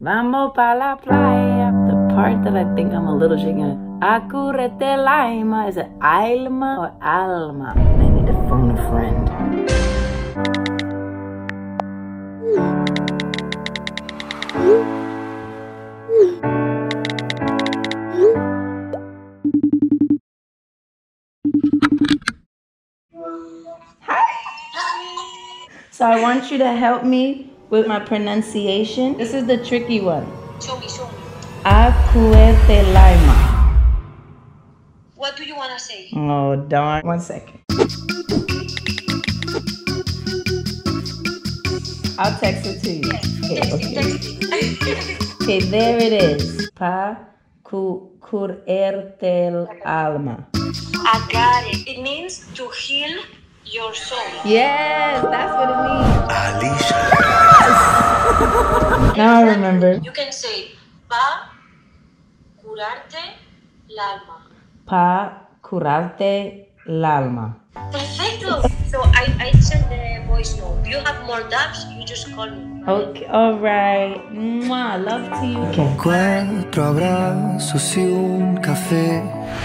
Vamos pa la playa. The part that I think I'm a little shaking. Acurrete Laima. Is it Alma or Alma? I need to phone a friend. So I want you to help me with my pronunciation. This is the tricky one. Show me. Acurrete Laima. What do you want to say? Oh, darn. 1 second. I'll text it to you. Yes, Okay. text it. Okay, there it is. Curerte alma. I got it. It means to heal your soul. Yes, that's what it means. Alicia. Now I remember. You can say pa curarte l'alma. Pa curarte l'alma. Perfecto. So I send the voice note. If you have more doubts, you just call me. Okay, all right. Mwah, love to you. Okay. 4 abrazos y un café.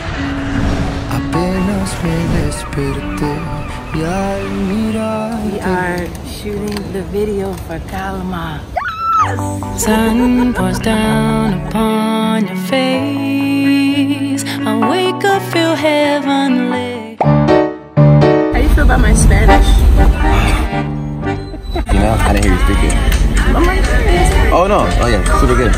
Apenas me desperté y al mirar. We are shooting the video for Calma. Sun pours down upon your face. I wake up, feel heavenly. How do you feel about my Spanish? You know, I didn't hear you speak it. Oh my goodness. Oh no, oh yeah, super good.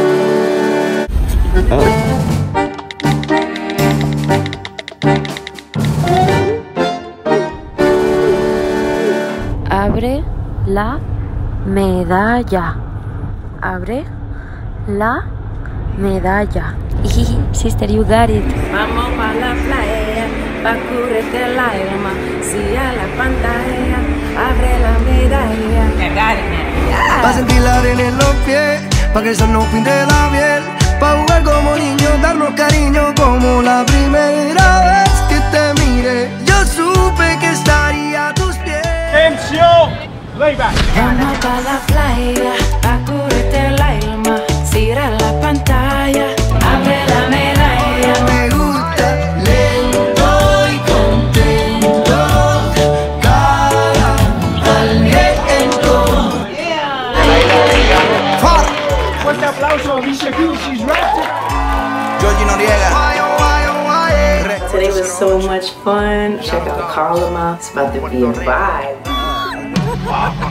Abre la medalla. Abre la medalla. Sister, you got it. Vamos pa la playa, pa currete el alma. Si a la pantalla, abre la medalla. I got it, man. Yeah. Pa' sentir la arena en los pies, pa' que el sol nos pinte la piel, pa' jugar como niños, darnos cariño como la primera vez que te miré. Yo supe que estaría a tus pies. Vamos pa la playa, pa currete el alma. Cierra la pantalla, abre la medalla. Me gusta lento y contento, cara al viento. Fuerte aplauso, Alicia Keys, she's rapping. Georgie Noriega. Today was so much fun. Check out Calma. It's about to be a vibe.